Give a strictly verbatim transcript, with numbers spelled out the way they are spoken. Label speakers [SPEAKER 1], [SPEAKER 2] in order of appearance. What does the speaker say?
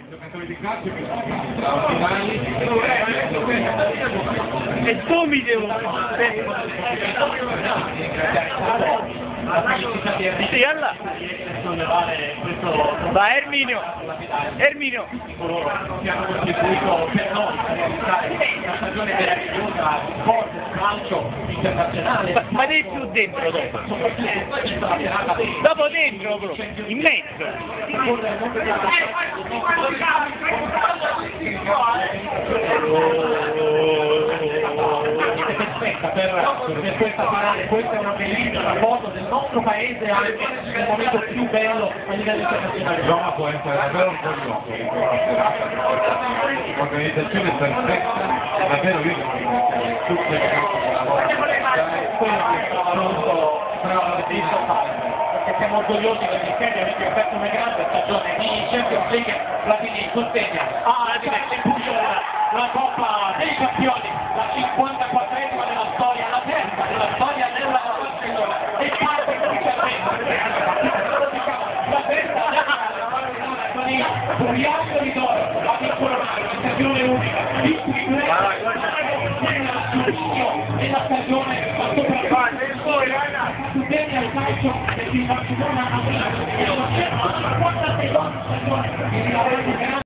[SPEAKER 1] giocatori di calcio che sono straordinari
[SPEAKER 2] e tu mi devo sì, alla va Erminio Erminio
[SPEAKER 1] coloro che hanno contribuito per noi a realizzare una stagione meravigliosa di sport, calcio internazionale.
[SPEAKER 2] ma, ma devi più dentro dopo dopo dentro proprio in mezzo
[SPEAKER 1] Per, per questa finale, questa è una bellissima foto del nostro paese anche nel momento più bello a livello internazionale.
[SPEAKER 3] Roma può essere davvero orgoglioso di questa serata, l'organizzazione perfetta, davvero io tutte le cose che lavorano,
[SPEAKER 1] quello che molto bravo perché siamo orgogliosi del Michele avete offerto una grande stagione di Champions League, Platini consegna a Grande Puglia la Coppa dei Campioni, la cinquantaquattresima della storia, la terza della storia della Barcellona e parte ufficialmente la terza con il triangoli d'oro a vincolare una stagione unica di cui nella stagione ma soprattutto bene al calcio che il Barcellona ha vinto la centocinquantasei stagione